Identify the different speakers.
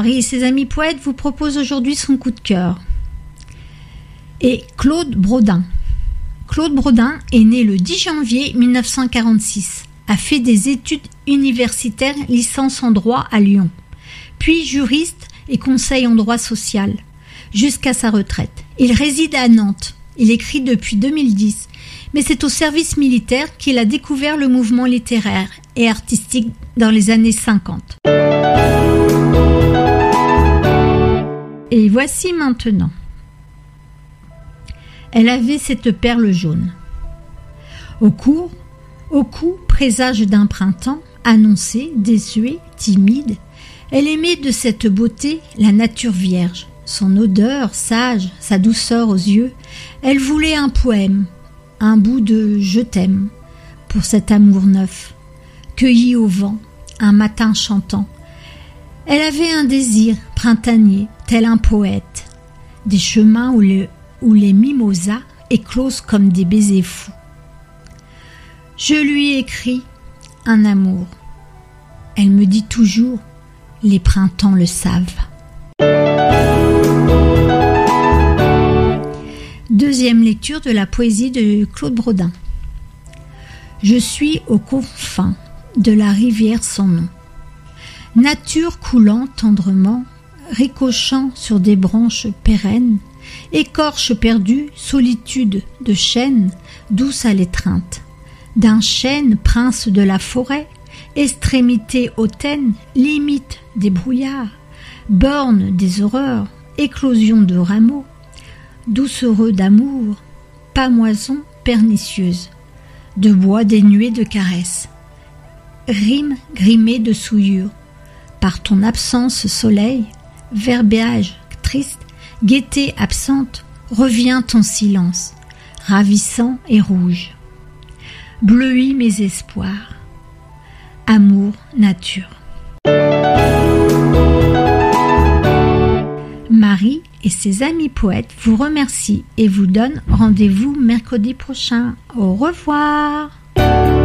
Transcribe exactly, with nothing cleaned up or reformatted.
Speaker 1: Marie et ses amis poètes vous proposent aujourd'hui son coup de cœur. Et Claude Brodin. Claude Brodin est né le dix janvier mille neuf cent quarante-six, a fait des études universitaires, licence en droit à Lyon, puis juriste et conseil en droit social, jusqu'à sa retraite. Il réside à Nantes. Il écrit depuis deux mille dix, mais c'est au service militaire qu'il a découvert le mouvement littéraire et artistique dans les années cinquante. Et voici maintenant. Elle avait cette perle jaune. Au cou, au cou, présage d'un printemps, annoncé, désuet, timide, elle aimait de cette beauté la nature vierge, son odeur sage, sa douceur aux yeux. Elle voulait un poème, un bout de « je t'aime » pour cet amour neuf, cueilli au vent, un matin chantant. Elle avait un désir printanier, tel un poète, des chemins où, le, où les mimosas éclosent comme des baisers fous. Je lui écris un amour. Elle me dit toujours, les printemps le savent. Deuxième lecture de la poésie de Claude Brodin. Je suis aux confins de la rivière sans nom. Nature coulant tendrement, ricochant sur des branches pérennes, écorche perdue, solitude de chêne, douce à l'étreinte. D'un chêne, prince de la forêt, extrémité hautaine, limite des brouillards, borne des horreurs, éclosion de rameaux, doucereux d'amour, pamoison pernicieuse, de bois dénué de caresses, rime grimée de souillure, par ton absence soleil, verbiage triste, gaieté absente, revient ton silence, ravissant et rouge, bleuit mes espoirs, amour, nature. Marie et ses amis poètes vous remercient et vous donnent rendez-vous mercredi prochain. Au revoir.